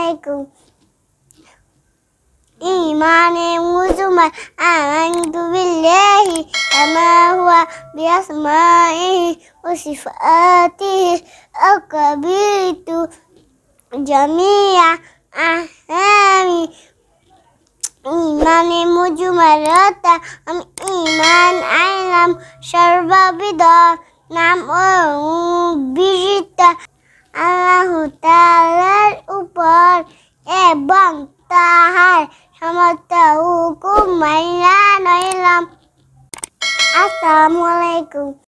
Assalamualaikum. Imani Mujmal amantu billahi kama huwa biasma'ihi wa sifatihi akabitu jami'a ahami. Imani Mujmal rata am iman alam syarba bidar nam bijita Allah Ta'alaর উপর এবং তাহার সমস্ত হুকুম মাইনা নইলাম। আসসালামু আলাইকুম।